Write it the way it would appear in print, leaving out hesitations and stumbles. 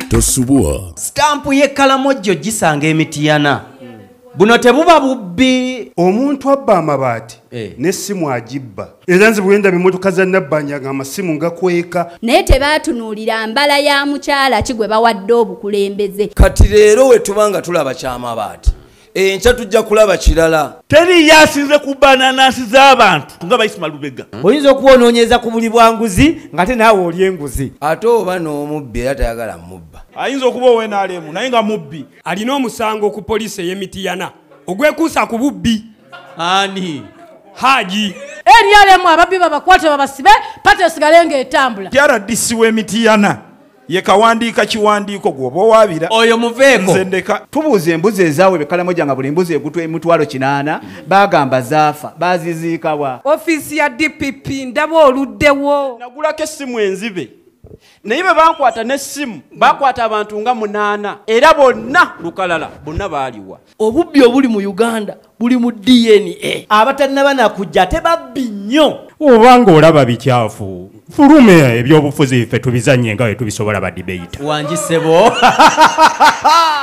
tosubwa. Stampu y'ekkalamojjo gisanga emitiyana. Buno tebuba bubbi. Omuntu abba amabaati n'essimu agibba. Era nze bwe ndaba emmotoka za Nabbanja ng'amasimu ngakweka. Naye tebaatunuulira mbala ya mukyala ki gwe bawadde obukulembeze. Kati leero we tubanga tulaba ky'amabaati. Enkya tujja kulaba kirala. Teri yasinze ku bananasi z'abantu nga bayisima Lubega. Oyinza okubonoonyeza ku buli bwanguzi ng'ate naawe oli enguzi. Ate oba n'omubbi era tayagala mubba. Ayinza okuba ow'enaalemu naye nga mubbi. Alina omusango ku poliisi ey'Emitiyana ogwekuusa ku bubbi. Ani? Haji. Eryalemu ababbi babakwate babasibe pate esigale ng'etambula. RDC w'Emitiyana ye kawandiika kiwandiiko gwoba owaabira. Oyo muveeko. Nze ndeka tubuuza embuzi ezaawe Kalamoja nga buli embuzi egutwa emitwalo 8 bagamba zaafa baziziikawa. Ofiisi ya DPP ndaba oluddewo. Nagulako essimu enzibe. Naye bwe bankwata n'essimu bakwata abantu nga 8 era bonna lukalala bonna baaliwa. Obubbi obuli mu Uganda buli mu DNA. Abatannaba nakujja tebabbi nnyo. Obanga olaba bikyafu fulume ebyobufuzi ffe tubizanye nga bwe tubisobola ba debate. Wanjisebo.